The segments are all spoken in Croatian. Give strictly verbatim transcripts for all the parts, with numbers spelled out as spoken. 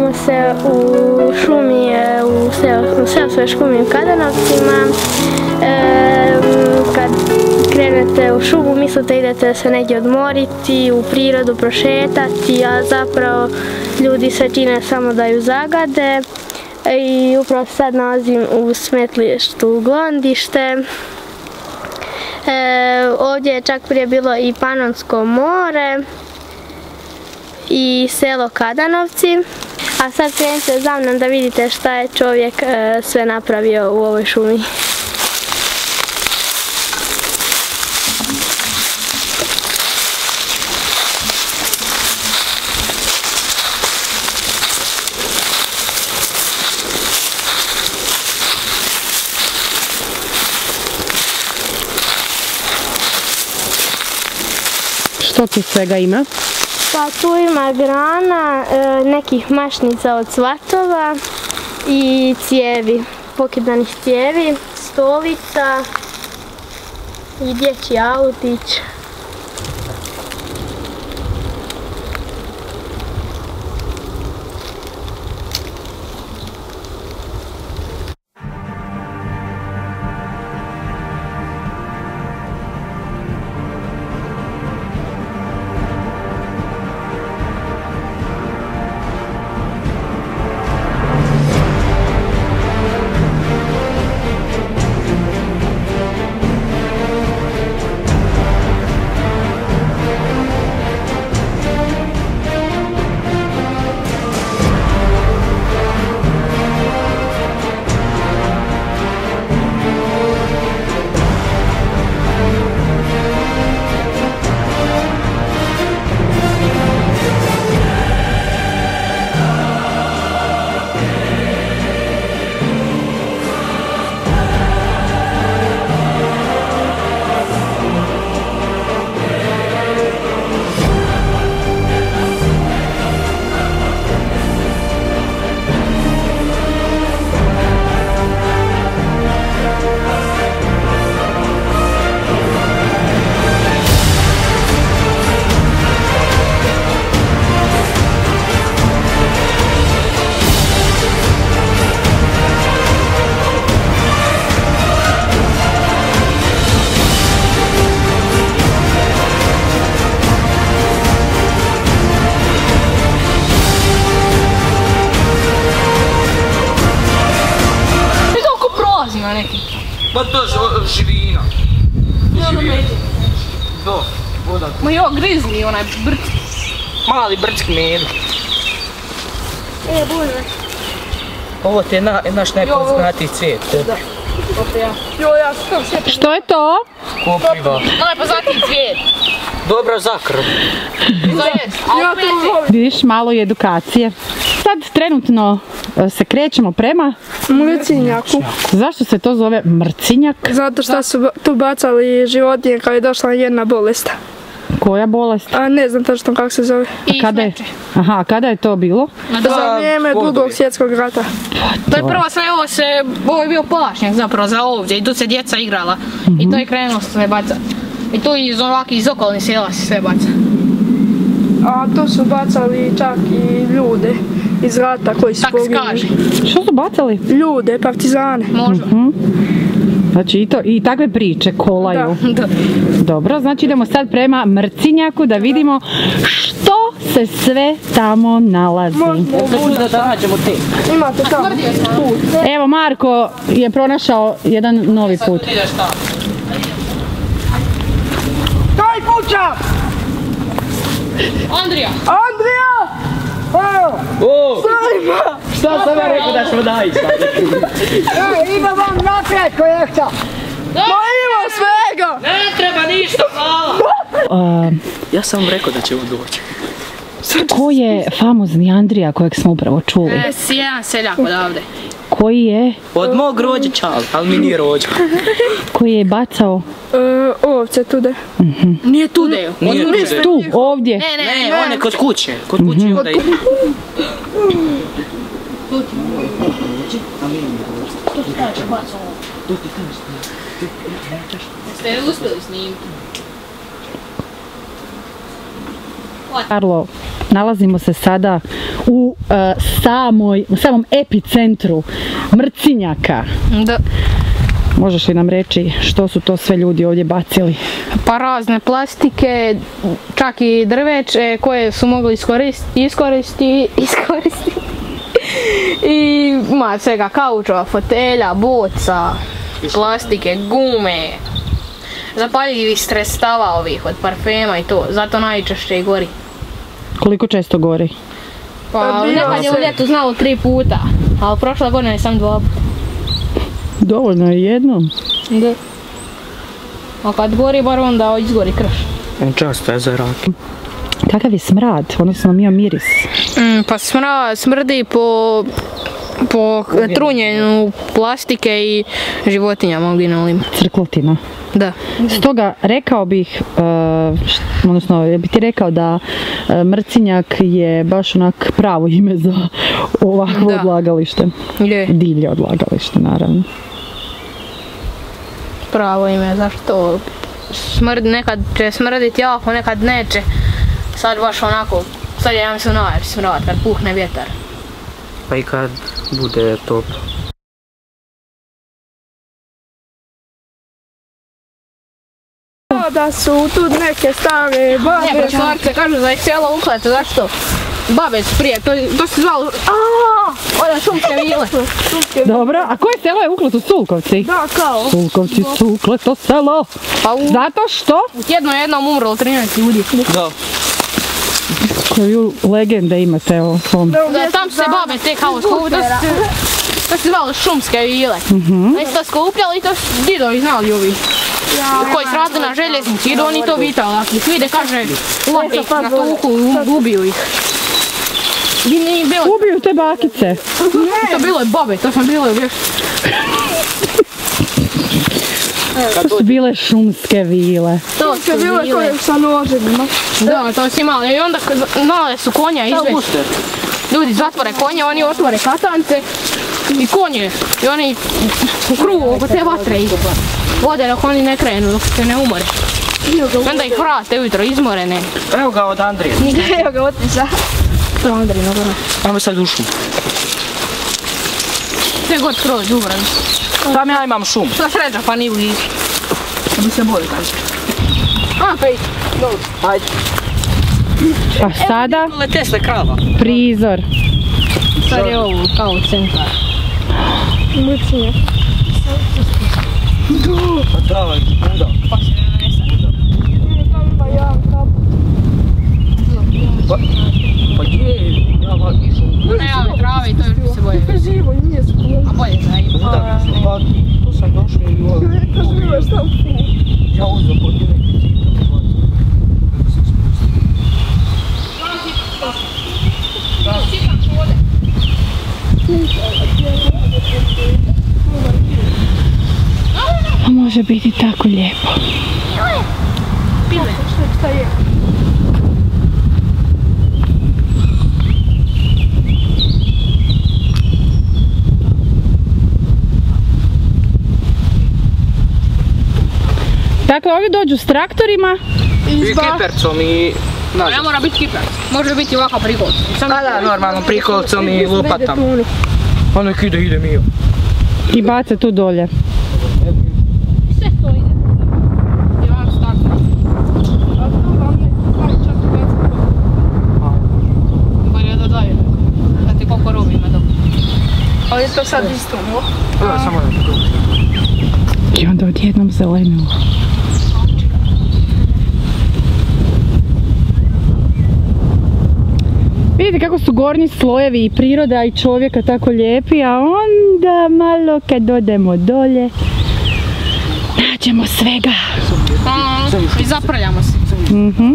Nalazimo se u šumi, u seoskoj šumi u Kadanovcima. Kad krenete u šumu mislite idete se negdje odmoriti, u prirodu prošetati, a zapravo ljudi sve čine samo da ju zagade. I upravo se sad nalazim u smetlištu Glondište. Ovdje je čak prije bilo i Panonsko more i selo Kadanovci. A sad krenite za mnom da vidite šta je čovjek sve napravio u ovoj šumi. Što tu svega ima? Pa tu ima grana, nekih mašnica od cvatova i cijevi, pokidanih cijevi, stolica i dječji autić. Pa to je živina. Do, voda. Ma jo, grizli onaj brc. Mali brck medu. E, bulve. Ovo ti je naš najpoznatiji cvijet. Da. Jo, ja sam sve. Što je to? Kopriva. Najpoznatiji cvijet. Dobra za krv. Za jest. A opet Vidiš, malo je edukacije. Sad trenutno se krećemo prema Mrcinjaku. Zašto se to zove Mrcinjak? Zato što su tu bacali životinje kad je došla jedna bolest. Koja bolest? A ne znam točno kako se zove. i Kada je? smeće. Aha, kada je to bilo? Za vrijeme drugog svjetskog rata. To je prvo sve ovo se, ovo je bio pašnjak zapravo za ovdje i tu se djeca igrala. I to je krenulo sve bacat. I tu iz ovakvih iz okolnih sjela se sve baca. A tu su bacali čak i ljude iz rata koji su Tak se kaže. poginuli. Što su bacali? Ljude, partizane. Možda. Znači i, to, i takve priče kolaju. Da. Dobro, znači idemo sad prema Mrcinjaku da vidimo što se sve tamo nalazi. Da da nađemo te. Imate tamo put. Evo, Marko je pronašao jedan novi put. Ideš tamo. Kaj kuća! Andrija! Andrija! Evo! O! Sajma! Šta sam ja rekao da smo dajica? Evo, ima vam naprijed projekta! Ma ima svega! Ne treba ništa, hvala! Uh, Ja sam vam rekao da će ovo doći. ko je famozni Andrija kojeg smo upravo čuli? E, si jedan seljak odavde. Koji je, Od mog rođića, ali mi nije rođa. koji je bacao E, ovce tude. Nije tu deo. Nije rođa. tu, ovdje? Ne, ne, Ne, on je kod kuće. Kod kuće onda ide. Ste uspjeli snimiti? Karlo, nalazimo se sada u uh, samoj, u samom epicentru Mrcinjaka. Da. Možeš li nam reći što su to sve ljudi ovdje bacili? Pa razne plastike, čak i drveće koje su mogli iskoristiti, iskoristiti, iskoristiti. I ima svega kaučova, fotelja, boca, plastike, gume, zapaljivih sredstava ovih od parfema i to, zato najčešće i gori. Koliko često gori? Pa nekad je u ljetu znalo tri puta, ali prošla godina je sam dva puta. Dovoljno je jednom. Da. A kad gori, bar onda izgori krš. Často je za rak. Kakav je smrad, odnosno mio miris? Mm, pa smra, smrdi po, po trunjenju plastike i životinjama uginulima. Crklotina. Da. Stoga rekao bih, uh, odnosno bi ti rekao da uh, Mrcinjak je baš onak pravo ime za ovakvo Da. odlagalište. Je. Divlje odlagalište, naravno. Pravo ime, zašto smrdi, nekad će smrditi jako, nekad neće. Sad baš onako, sad je ja mislim najjači smrad kad puhne vjetar. Pa i kad bude toplo. Da su tu neke stare babe. Ne, profesorce kažu da je cijelo uklete, zašto? Babe su prije, to, to se zvalo, aaa, one šumske vile. Dobro, a koje selo je ukleto? Sulkovci? Da, kao. Sulkovci su ukleto selo. Pa u, Zato što? u tjedno jednom umrlo trinaest ljudi. Da. Koju legende imate o svom? Da, tam su se babe te kao skupili, to se, to se zvalo šumske vile. Oni su to skupljali i to su didovi znali ovi. Koji su radili na željeznici, idu oni to vitali, ako ih vide kaže, late ih na tuku, ubiju ih. I nije bilo, Ubiju te bakice. to bilo je babe, to smo bile uvijek. To su bile šumske vile. To su Bilo je vile. koje sa noževima. Da, to su imali i onda znale su konja izveć. Ljudi zatvore konje, oni otvore katance i konje. I oni u krugu oko te vatre ih vode dok oni ne krenu, dok se ne umore. I onda ih vrate ujutro izmorene. Evo ga od Andrije. Evo ga otiša. To je Andrino gore. Ajmo sad u šumu. Sve god kroz ubran. Tam ja imam šum. Sva sreća pa ni blizu. Da bi se bolje kaže. A, pej. Ajde. Pa sada Nikole Tesle krava. prizor. Sad je ovo kao centar. Mrcinjak. Pa trava je kuda. Pa se ne nesa. Tamo ima jedan kap. Pa, pa gdje? Ja ga išao. Ne, ove trave i to još bi se bolje vezi. Živo, nije skoro. A bolje da i Pa, pa, tu sam došao i ovo. Neka živa šta u fu. Ja uzeo pod neki cipel. Kako se spusti. A može biti tako lijepo. Šta je? Dakle, ovi dođu s traktorima. I kipercom i... Ne mora biti kiper. Može biti ovakav prikol. Da, da, normalno prikolcom i lopatom. Ono ide, ide Mio. I bace tu dolje. Sve to ide. I vam starta. A to vam ne pravi čak i već. Bolje da daju. Da ti koliko robi ima dobro. Ali je to sad isto, no? Evo, samo da ti I onda odjednom zelenilo. Vidite kako su gornji slojevi i priroda i čovjeka tako lijepi, a onda malo kad odemo dolje nađemo svega. I zaprljamo se. Mhm.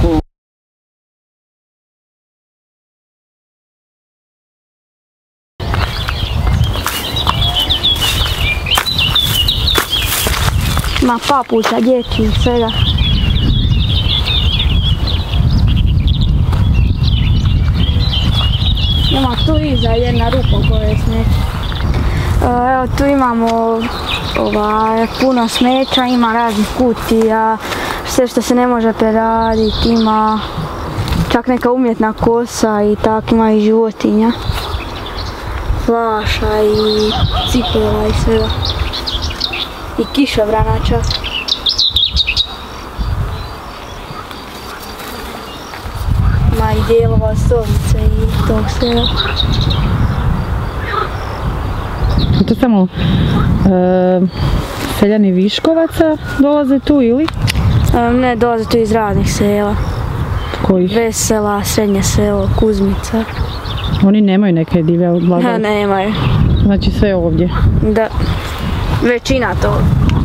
Ma papuča, dječji, svega. Ima tu iza jedna rupa koja je smeća. Evo tu imamo ovaj, puno smeća, ima raznih kutija, sve što se ne može preraditi, ima čak neka umjetna kosa i tak, ima i životinja. Flaša i cipela i svega. I kišobrana čak. Ima i dijelova stolice i tog svega. To samo e, seljani Viškovaca dolaze tu ili? E, ne, dolaze tu iz raznih sela. Kojih? Vesela, Srednje selo, Kuzmica. Oni nemaju neke divlje blagdane? Ne, nemaju. Znači sve ovdje? Da, većina toga.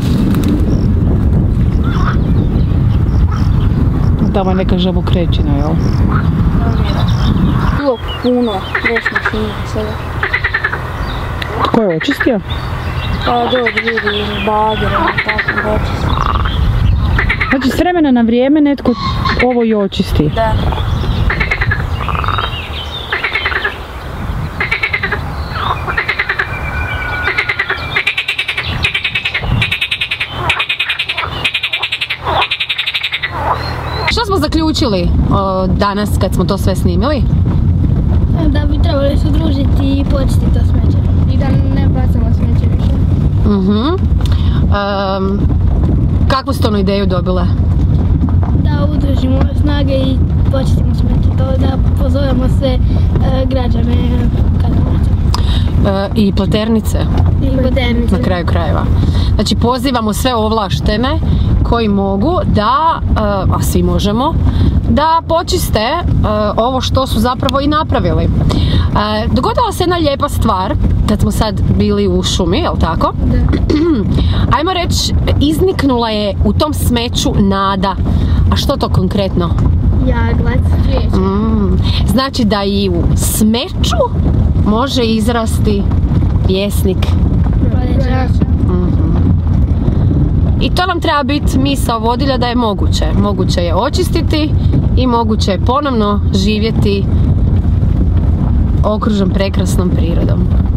Tamo je neka žabokrećina, jel? Bilo puno, već mašina sada. Ko je očistio? Pa dobro, ljudi iz bagera, tako da očisti. Znači s vremena na vrijeme netko ovo i očisti? Da. Što smo zaključili o, danas kad smo to sve snimili? Da bi trebali se udružiti i počistiti to smeće. I da ne bacamo smeće više. Uh-huh. Um, kakvu ste onu ideju dobile? Da udružimo snage i počistimo smeće. To da pozovemo sve e, građane Karlovaca. E, I Pleternice? I Pleternice. Na kraju krajeva. Znači pozivamo sve ovlaštene koji mogu da, a svi možemo, da počiste ovo što su zapravo i napravili. Dogodila se jedna lijepa stvar kad smo sad bili u šumi, jel tako? Da. Ajmo reći, izniknula je u tom smeću nada. A što to konkretno? Jaglac, cvijeće. Mm, znači da i u smeću može izrasti pjesnik. Proljeća. I to nam treba biti misao vodilja da je moguće. Moguće je očistiti i moguće je ponovno živjeti okružen prekrasnom prirodom.